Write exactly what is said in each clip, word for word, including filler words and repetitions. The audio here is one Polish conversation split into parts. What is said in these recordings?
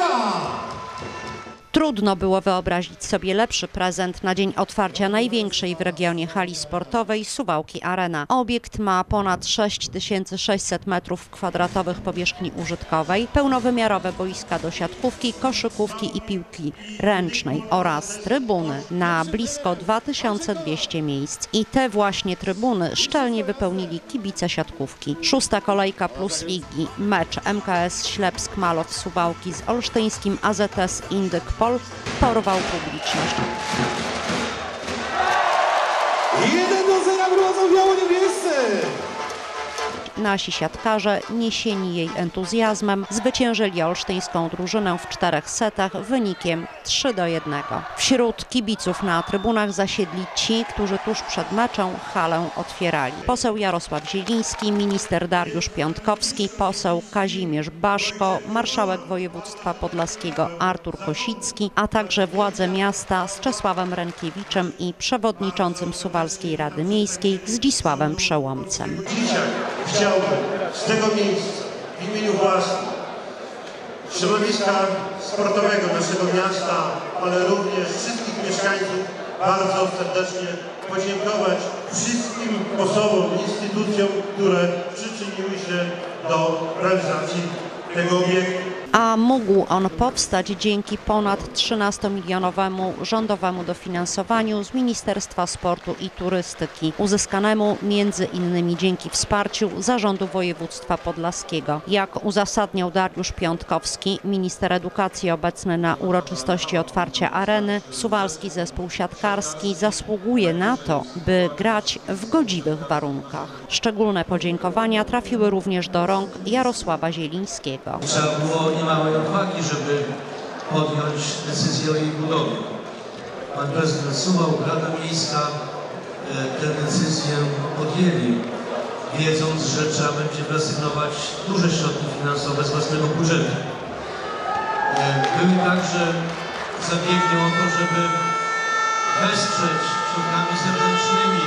Trudno było wyobrazić sobie lepszy prezent na dzień otwarcia największej w regionie hali sportowej Suwałki Arena. Obiekt ma ponad sześć tysięcy sześćset metrów kwadratowych powierzchni użytkowej, pełnowymiarowe boiska do siatkówki, koszykówki i piłki ręcznej oraz trybuny na blisko dwa tysiące dwieście miejsc. I te właśnie trybuny szczelnie wypełnili kibice siatkówki. Szósta kolejka plus ligi, mecz M K S Ślepsk-Malow Suwałki z olsztyńskim A Z S Indyk Pol porwał publiczność. jeden do zera prowadzą biało-niebiescy! Nasi siatkarze, niesieni jej entuzjazmem, zwyciężyli olsztyńską drużynę w czterech setach wynikiem trzy do jednego. Wśród kibiców na trybunach zasiedli ci, którzy tuż przed meczem halę otwierali. Poseł Jarosław Zieliński, minister Dariusz Piątkowski, poseł Kazimierz Baszko, marszałek województwa podlaskiego Artur Kosicki, a także władze miasta z Czesławem Rękiewiczem i przewodniczącym Suwalskiej Rady Miejskiej Zdzisławem Przełomcem. Chciałbym z tego miejsca w imieniu własnym środowiska sportowego naszego miasta, ale również wszystkich mieszkańców bardzo serdecznie podziękować wszystkim osobom, instytucjom, które przyczyniły się do realizacji tego obiektu. A mógł on powstać dzięki ponad trzynastomilionowemu rządowemu dofinansowaniu z Ministerstwa Sportu i Turystyki, uzyskanemu między innymi dzięki wsparciu Zarządu Województwa Podlaskiego. Jak uzasadniał Dariusz Piątkowski, minister edukacji obecny na uroczystości otwarcia areny, suwalski zespół siatkarski zasługuje na to, by grać w godziwych warunkach. Szczególne podziękowania trafiły również do rąk Jarosława Zielińskiego. Nie małej odwagi, żeby podjąć decyzję o jej budowie. Pan prezydent Suwałk, Rada Miejska tę decyzję podjęli, wiedząc, że trzeba będzie wyasygnować duże środki finansowe z własnego budżetu. Były także zabiegi o to, żeby wesprzeć środkami zewnętrznymi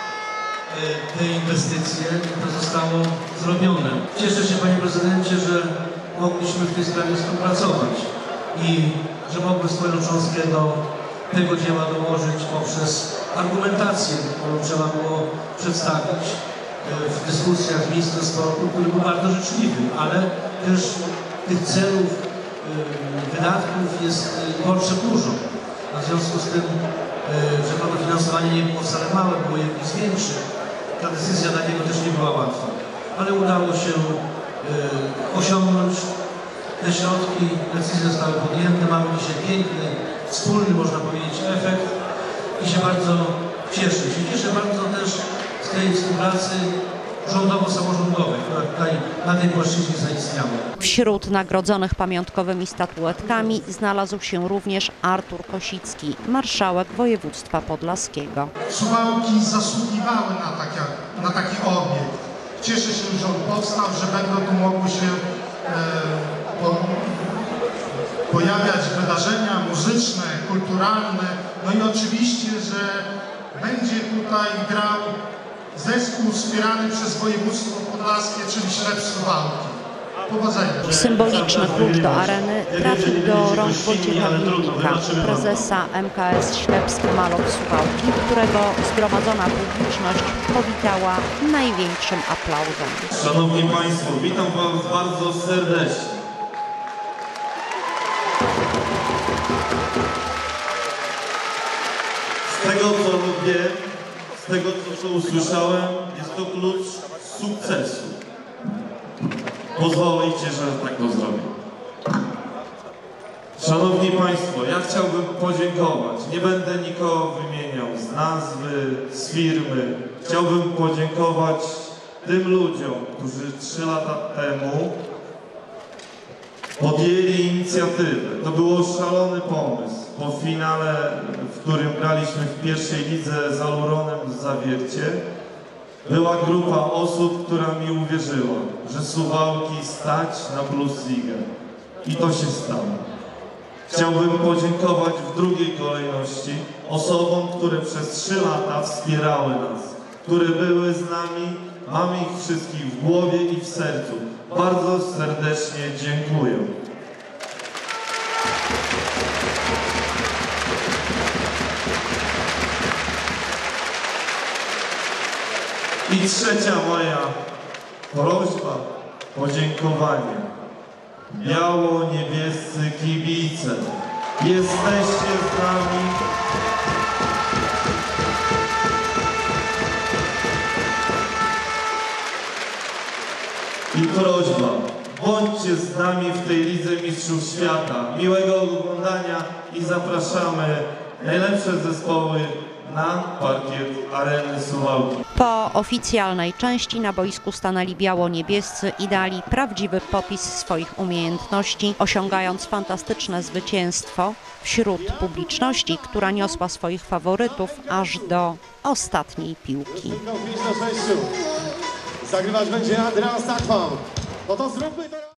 te inwestycje, to zostało zrobione. Cieszę się, panie prezydencie, że mogliśmy w tej sprawie współpracować i że mogły swoją cząstkę do tego dzieła dołożyć poprzez argumentację, którą trzeba było przedstawić w dyskusjach z ministrem sportu, który był bardzo życzliwy, ale też tych celów, wydatków jest potrzeb dużo. A w związku z tym, że to dofinansowanie nie było wcale małe, było jednym z większych, ta decyzja dla niego też nie była łatwa. Ale udało się osiągnąć te środki, decyzje zostały podjęte, mamy dzisiaj piękny, wspólny, można powiedzieć, efekt i się bardzo cieszę. Się cieszę bardzo też z tej współpracy rządowo-samorządowej, która tutaj na tej płaszczyźnie zaistniała. Wśród nagrodzonych pamiątkowymi statuetkami znalazł się również Artur Kosicki, marszałek województwa podlaskiego. Suwałki zasługiwały na, takie, na taki obiekt. Cieszę się, że on powstał, że będą tu mogły się e, po, pojawiać wydarzenia muzyczne, kulturalne. No i oczywiście, że będzie tutaj grał zespół wspierany przez województwo podlaskie, czyli Ślepsk Suwałki. Powodzenia. Symboliczny klucz do areny trafił do rąk Wojciecha Wilnika, prezesa M K S Ślepsk-Malow Suwałki, którego zgromadzona publiczność powitała największym aplauzem. Szanowni Państwo, witam Was bardzo serdecznie. Z tego, co lubię, z tego, co usłyszałem, jest to klucz sukcesu. Pozwolicie, że tak to zrobię. Szanowni Państwo, ja chciałbym podziękować. Nie będę nikogo wymieniał z nazwy, z firmy. Chciałbym podziękować tym ludziom, którzy trzy lata temu podjęli inicjatywę. To był szalony pomysł. Po finale, w którym graliśmy w pierwszej lidze z Aluronem w Zawiercie, była grupa osób, która mi uwierzyła, że Suwałki stać na Plus Ligę. I to się stało. Chciałbym podziękować w drugiej kolejności osobom, które przez trzy lata wspierały nas, które były z nami. Mamy ich wszystkich w głowie i w sercu. Bardzo serdecznie dziękuję. I trzecia moja prośba, podziękowanie. Biało-niebiescy kibice, jesteście z nami. I prośba, bądźcie z nami w tej Lidze Mistrzów Świata. Miłego oglądania i zapraszamy najlepsze zespoły na parkiet Areny Suwałki. Po oficjalnej części na boisku stanęli biało-niebiescy i dali prawdziwy popis swoich umiejętności, osiągając fantastyczne zwycięstwo wśród publiczności, która niosła swoich faworytów aż do ostatniej piłki. Zagrywać będzie Andreas Takwan. No to zróbmy teraz.